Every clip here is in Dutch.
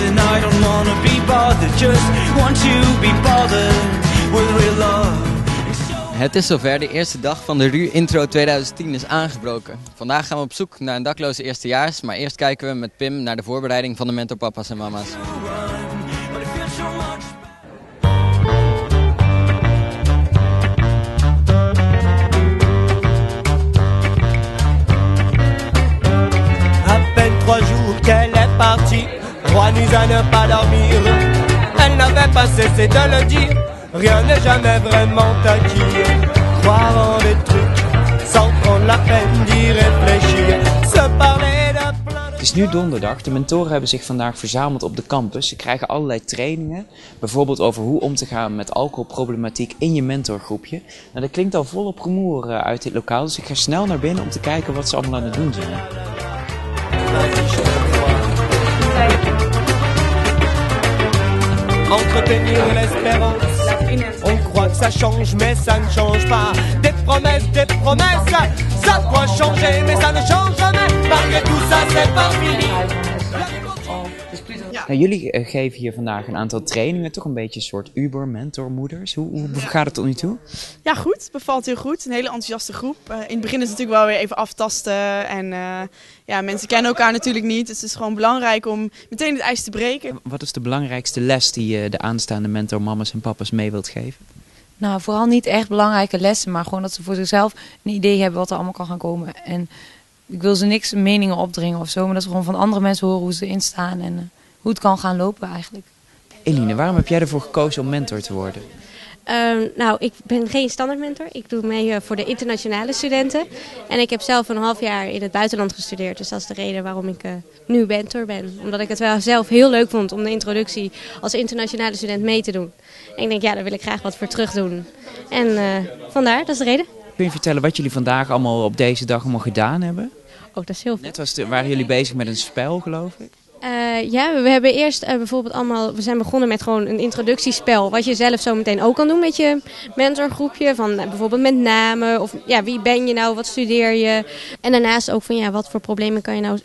and I don't wanna be bothered, just want to be bothered with real love. Het is zover, de eerste dag van de RU Intro 2010 is aangebroken. Vandaag gaan we op zoek naar een dakloze eerstejaars, maar eerst kijken we met Pim naar de voorbereiding van de mentorpapa's en mama's. À peine 3 jours qu'elle est partie, Roi nous à ne pas dormir. Elle n'avait pas cessé de le dire, rien n'est jamais vraiment acquis. Croire en des trucs, sans prendre la peine d'y réfléchir. Se parler de plein de... Het is nu donderdag, de mentoren hebben zich vandaag verzameld op de campus. Ze krijgen allerlei trainingen, bijvoorbeeld over hoe om te gaan met alcoholproblematiek in je mentorgroepje. Nou, dat klinkt al volop rumoer uit dit lokaal, dus ik ga snel naar binnen om te kijken wat ze allemaal aan het doen zijn. Entretenir l'espérance. On croit que ça change, mais ça ne change pas. Des promesses, ça doit changer, mais ça ne change jamais. Malgré tout ça, c'est pas fini. Nou, jullie geven hier vandaag een aantal trainingen, toch een beetje een soort Uber-mentormoeders. Hoe gaat het tot nu toe? Ja, goed. Het bevalt heel goed. Een hele enthousiaste groep. In het begin is het natuurlijk wel weer even aftasten. En ja, mensen kennen elkaar natuurlijk niet. Dus het is gewoon belangrijk om meteen het ijs te breken. Wat is de belangrijkste les die je de aanstaande mentormama's en papa's mee wilt geven? Nou, vooral niet echt belangrijke lessen, maar gewoon dat ze voor zichzelf een idee hebben wat er allemaal kan gaan komen. En ik wil ze niks meningen opdringen of zo, maar dat ze gewoon van andere mensen horen hoe ze erin staan en hoe het kan gaan lopen eigenlijk. Eline, waarom heb jij ervoor gekozen om mentor te worden? Nou, ik ben geen standaard mentor. Ik doe mee voor de internationale studenten. En ik heb zelf een half jaar in het buitenland gestudeerd. Dus dat is de reden waarom ik nu mentor ben. Omdat ik het wel zelf heel leuk vond om de introductie als internationale student mee te doen. En ik denk, ja, daar wil ik graag wat voor terug doen. En vandaar, dat is de reden. Kun je vertellen wat jullie vandaag allemaal op deze dag allemaal gedaan hebben? Oh, dat is heel veel. Net waren jullie bezig met een spel, geloof ik? Ja, we hebben eerst bijvoorbeeld we zijn begonnen met gewoon een introductiespel. Wat je zelf zo meteen ook kan doen met je mentorgroepje. Van bijvoorbeeld met namen of ja, wie ben je nou, wat studeer je. En daarnaast ook van ja, welke problemen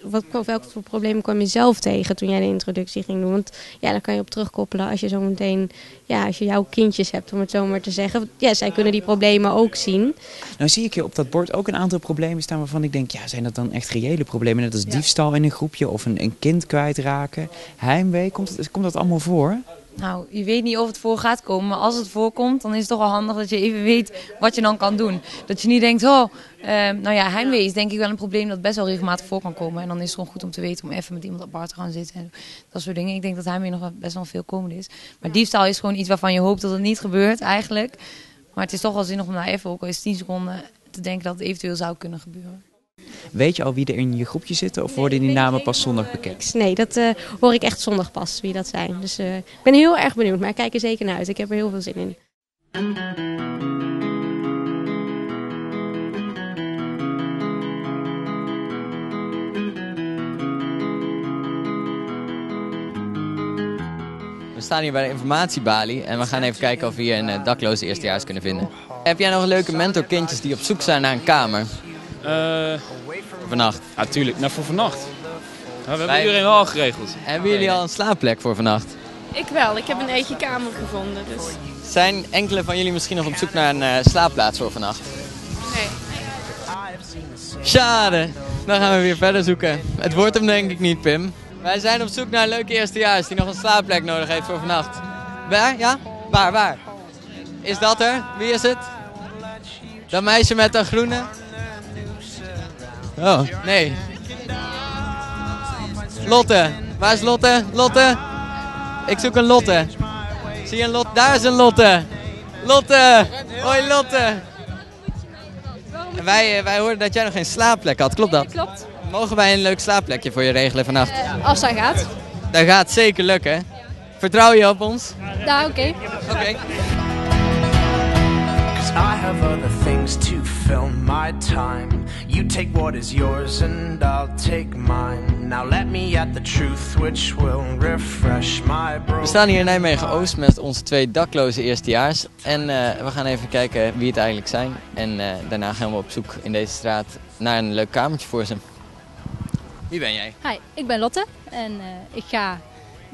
kwam je zelf tegen toen jij de introductie ging doen. Want ja, daar kan je op terugkoppelen als je zo meteen, ja, als je jouw kindjes hebt om het zo maar te zeggen. Ja, zij kunnen die problemen ook zien. Nou zie ik hier op dat bord ook een aantal problemen staan waarvan ik denk, ja, zijn dat dan echt reële problemen? Net als diefstal in een groepje of een kind kwijtraken, heimwee, komt dat allemaal voor? Nou, je weet niet of het voor gaat komen, maar als het voorkomt, dan is het toch wel handig dat je even weet wat je dan kan doen. Dat je niet denkt, nou ja, heimwee is denk ik wel een probleem dat best wel regelmatig voor kan komen. En dan is het gewoon goed om te weten om even met iemand apart te gaan zitten en dat soort dingen. Ik denk dat heimwee nog best wel veel komende is. Maar diefstal is gewoon iets waarvan je hoopt dat het niet gebeurt eigenlijk. Maar het is toch wel zinnig om daar even, ook al is 10 seconden, te denken dat het eventueel zou kunnen gebeuren. Weet je al wie er in je groepje zitten of worden die namen pas zondag bekend? Nee, dat hoor ik echt zondag pas, wie dat zijn. Dus ik ben heel erg benieuwd, maar ik kijk er zeker naar uit. Ik heb er heel veel zin in. We staan hier bij de informatiebalie en we gaan even kijken of we hier een dakloze eerstejaars kunnen vinden. Heb jij nog leuke mentorkindjes die op zoek zijn naar een kamer? Vannacht? Ja, tuurlijk. Nou, voor vannacht. Ja, we hebben iedereen wel al geregeld. Hebben jullie al een slaapplek voor vannacht? Ik wel. Ik heb een eentje kamer gevonden. Dus. Zijn enkele van jullie misschien nog op zoek naar een slaapplaats voor vannacht? Nee. Schade. Dan gaan we weer verder zoeken. Het wordt hem denk ik niet, Pim. Wij zijn op zoek naar een leuke eerstejaars die nog een slaapplek nodig heeft voor vannacht. Waar? Ja? Waar? Is dat er? Wie is het? Dat meisje met dat groene? Oh, nee. Lotte. Waar is Lotte? Lotte? Ik zoek een Lotte. Zie je een Lotte? Daar is een Lotte. Lotte. Hoi Lotte. En wij hoorden dat jij nog geen slaapplek had. Klopt dat? Klopt. Mogen wij een leuk slaapplekje voor je regelen vannacht? Als dat gaat. Dat gaat zeker lukken. Vertrouw je op ons? Nou, oké. Oké. I have other things to fill my time. You take what is yours and I'll take mine. Now let me at the truth which will refresh my brain. We staan hier in Nijmegen-Oost met onze 2 dakloze eerstejaars. En we gaan even kijken wie het eigenlijk zijn. En daarna gaan we op zoek in deze straat naar een leuk kamertje voor ze. Wie ben jij? Hi, ik ben Lotte en ik ga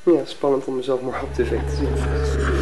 Ja, spannend om mezelf maar op tv te zien.